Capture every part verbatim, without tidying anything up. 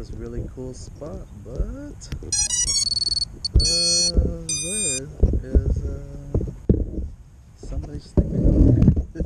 this really cool spot, but uh, where is uh, somebody sleeping on?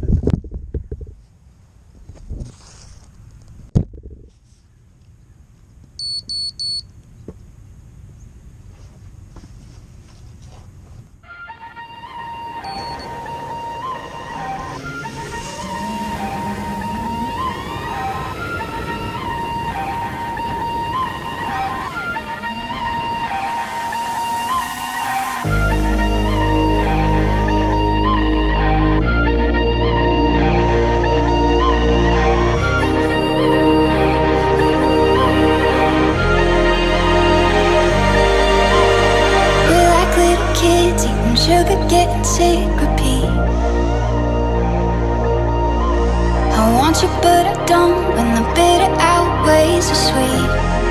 Sugar getting sick, repeat. I want you but I don't, when the bitter outweighs the sweet.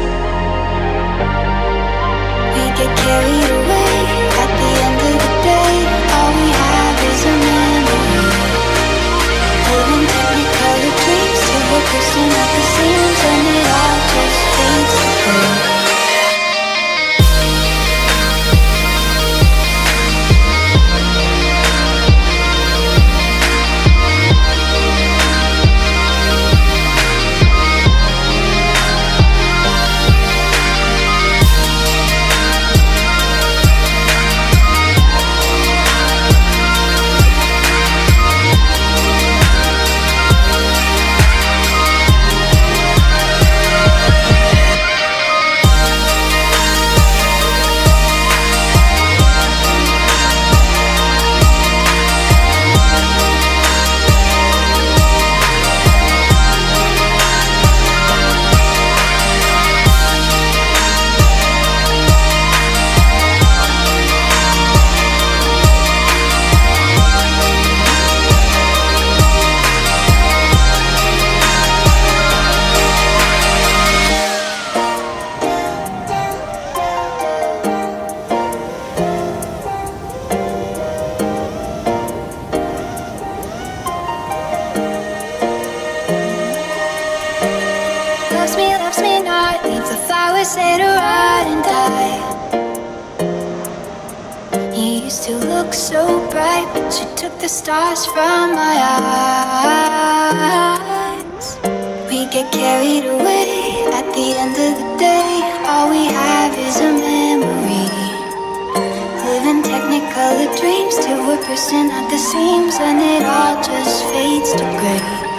We get carried away, at the end of the day all we have is a memory. Living technicolor dreams till we're bursting at the seams, and it all just fades away. Loves me, loves me not, leave the flowers there to rot and die. You used to look so bright, but you took the stars from my eyes. We get carried away, at the end of the day all we have is a memory. Living technicolor dreams till we're bursting at the seams, and it all just fades to grey.